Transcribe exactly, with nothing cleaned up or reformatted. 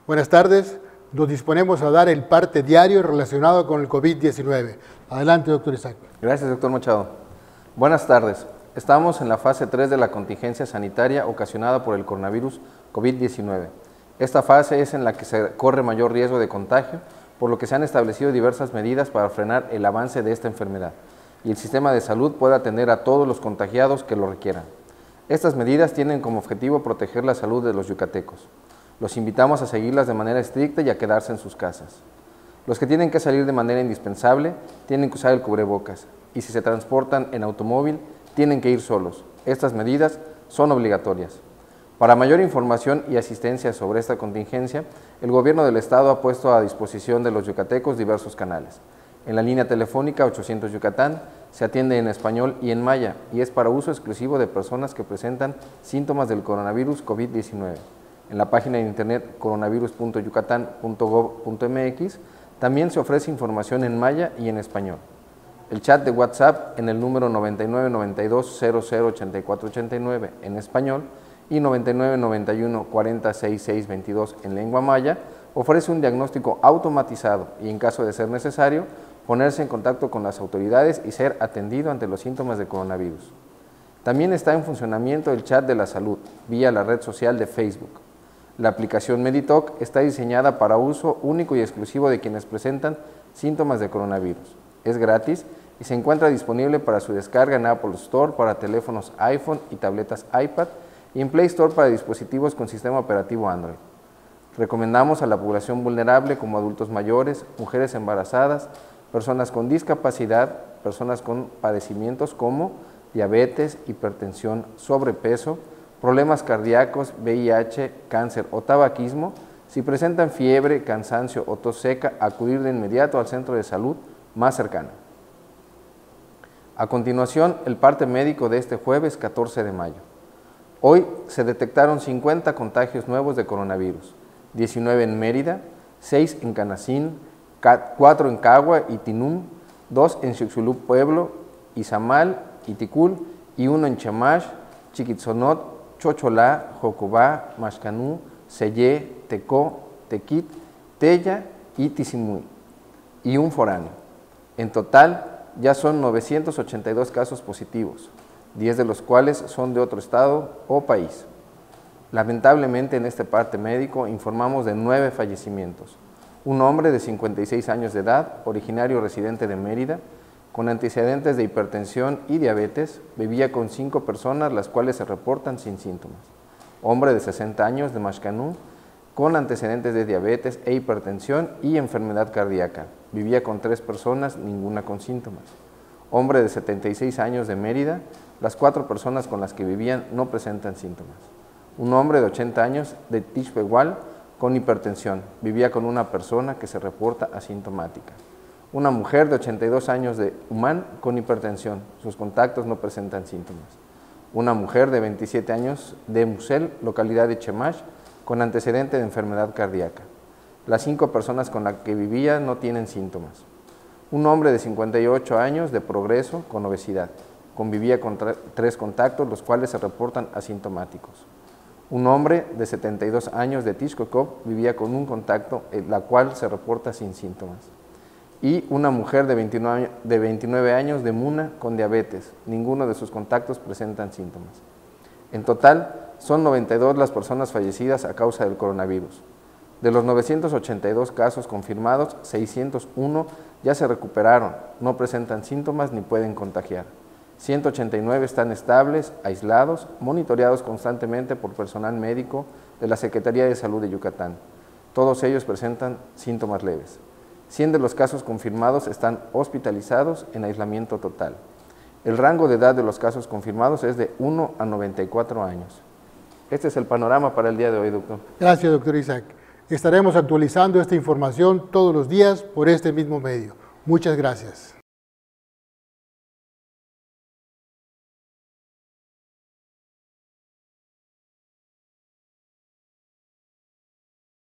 Buenas tardes. Nos disponemos a dar el parte diario relacionado con el COVID diecinueve. Adelante, doctor Isaac. Gracias, doctor Machado. Buenas tardes. Estamos en la fase tres de la contingencia sanitaria ocasionada por el coronavirus COVID diecinueve. Esta fase es en la que se corre mayor riesgo de contagio, por lo que se han establecido diversas medidas para frenar el avance de esta enfermedad y el sistema de salud pueda atender a todos los contagiados que lo requieran. Estas medidas tienen como objetivo proteger la salud de los yucatecos. Los invitamos a seguirlas de manera estricta y a quedarse en sus casas. Los que tienen que salir de manera indispensable tienen que usar el cubrebocas y si se transportan en automóvil tienen que ir solos. Estas medidas son obligatorias. Para mayor información y asistencia sobre esta contingencia, el Gobierno del Estado ha puesto a disposición de los yucatecos diversos canales. En la línea telefónica ochocientos Yucatán se atiende en español y en maya y es para uso exclusivo de personas que presentan síntomas del coronavirus COVID diecinueve. En la página de internet coronavirus punto yucatán punto gob punto mx también se ofrece información en maya y en español. El chat de WhatsApp en el número noventa y nueve noventa y dos cero cero ochenta y cuatro ochenta y nueve en español y noventa y nueve noventa y uno cuarenta sesenta y seis veintidós en lengua maya ofrece un diagnóstico automatizado y en caso de ser necesario ponerse en contacto con las autoridades y ser atendido ante los síntomas de coronavirus. También está en funcionamiento el chat de la salud vía la red social de Facebook. La aplicación Meditoc está diseñada para uso único y exclusivo de quienes presentan síntomas de coronavirus. Es gratis y se encuentra disponible para su descarga en Apple Store para teléfonos iPhone y tabletas iPad y en Play Store para dispositivos con sistema operativo Android. Recomendamos a la población vulnerable como adultos mayores, mujeres embarazadas, personas con discapacidad, personas con padecimientos como diabetes, hipertensión, sobrepeso, problemas cardíacos, V I H, cáncer o tabaquismo, si presentan fiebre, cansancio o tos seca, acudir de inmediato al centro de salud más cercano. A continuación, el parte médico de este jueves catorce de mayo. Hoy se detectaron cincuenta contagios nuevos de coronavirus, diecinueve en Mérida, seis en Canacín, cuatro en Cagua y Tinum, dos en Xixulub Pueblo, Izamal, Iticul y uno en Chemash, Chiquitzonot, Chocholá, Jocobá, Maxcanú, Sellé, Tecó, Tequit, Tella y Tisimuy, y un foráneo. En total, ya son novecientos ochenta y dos casos positivos, diez de los cuales son de otro estado o país. Lamentablemente, en este parte médico informamos de nueve fallecimientos. Un hombre de cincuenta y seis años de edad, originario residente de Mérida, con antecedentes de hipertensión y diabetes, vivía con cinco personas, las cuales se reportan sin síntomas. Hombre de sesenta años de Maxcanú, con antecedentes de diabetes e hipertensión y enfermedad cardíaca. Vivía con tres personas, ninguna con síntomas. Hombre de setenta y seis años de Mérida, las cuatro personas con las que vivían no presentan síntomas. Un hombre de ochenta años de Tixpehual con hipertensión, vivía con una persona que se reporta asintomática. Una mujer de ochenta y dos años de Humán con hipertensión, sus contactos no presentan síntomas. Una mujer de veintisiete años de Musel, localidad de Chemash, con antecedente de enfermedad cardíaca. Las cinco personas con las que vivía no tienen síntomas. Un hombre de cincuenta y ocho años de Progreso con obesidad, convivía con tres contactos, los cuales se reportan asintomáticos. Un hombre de setenta y dos años de Tixcocop vivía con un contacto, la cual se reporta sin síntomas. Y una mujer de veintinueve años de Muna con diabetes. Ninguno de sus contactos presentan síntomas. En total, son noventa y dos las personas fallecidas a causa del coronavirus. De los novecientos ochenta y dos casos confirmados, seiscientos uno ya se recuperaron, no presentan síntomas ni pueden contagiar. ciento ochenta y nueve están estables, aislados, monitoreados constantemente por personal médico de la Secretaría de Salud de Yucatán. Todos ellos presentan síntomas leves. cien de los casos confirmados están hospitalizados en aislamiento total. El rango de edad de los casos confirmados es de uno a noventa y cuatro años. Este es el panorama para el día de hoy, doctor. Gracias, doctor Isaac. Estaremos actualizando esta información todos los días por este mismo medio. Muchas gracias.